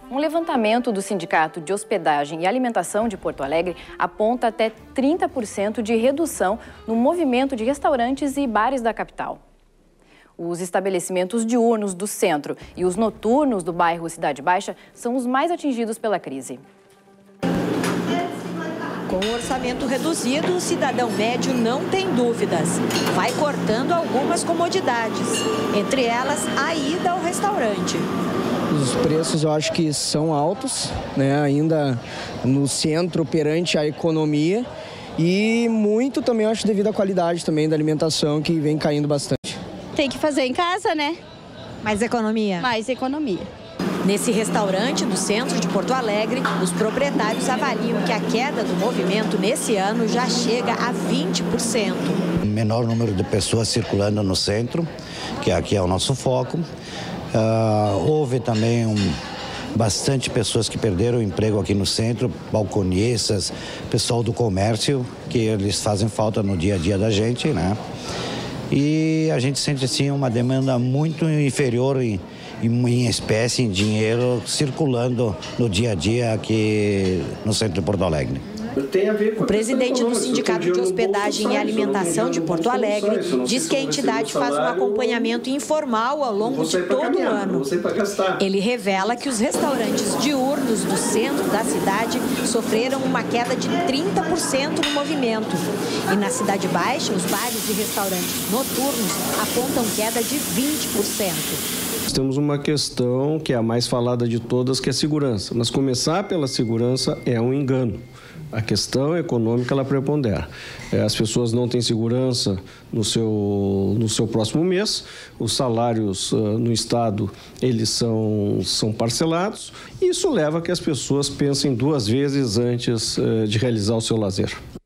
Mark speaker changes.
Speaker 1: Um levantamento do Sindicato de Hospedagem e Alimentação de Porto Alegre aponta até 30% de redução no movimento de restaurantes e bares da capital. Os estabelecimentos diurnos do centro e os noturnos do bairro Cidade Baixa são os mais atingidos pela crise.
Speaker 2: Com o orçamento reduzido, o cidadão médio não tem dúvidas. Vai cortando algumas comodidades, entre elas a ida ao restaurante.
Speaker 3: Os preços eu acho que são altos, né? Ainda no centro perante a economia e muito também eu acho devido à qualidade também da alimentação que vem caindo bastante.
Speaker 4: Tem que fazer em casa, né?
Speaker 2: Mais economia?
Speaker 4: Mais economia.
Speaker 2: Nesse restaurante do centro de Porto Alegre, os proprietários avaliam que a queda do movimento nesse ano já chega a 20%.
Speaker 5: Menor número de pessoas circulando no centro, que aqui é o nosso foco. Houve também bastante pessoas que perderam o emprego aqui no centro, balconistas, pessoal do comércio, que eles fazem falta no dia a dia da gente, né? E a gente sente assim uma demanda muito inferior em espécie, em dinheiro, circulando no dia a dia aqui no centro de Porto Alegre.
Speaker 2: O presidente do Sindicato de Hospedagem e Alimentação de Porto Alegre diz que a entidade faz um acompanhamento informal ao longo de todo o ano. Ele revela que os restaurantes diurnos do centro da cidade sofreram uma queda de 30% no movimento. E na Cidade Baixa, os bares e restaurantes noturnos apontam queda de 20%.
Speaker 6: Temos uma questão que é a mais falada de todas, que é a segurança. Mas começar pela segurança é um engano. A questão econômica, ela prepondera. As pessoas não têm segurança no seu próximo mês, os salários no Estado, eles são parcelados, e isso leva a que as pessoas pensem duas vezes antes de realizar o seu lazer.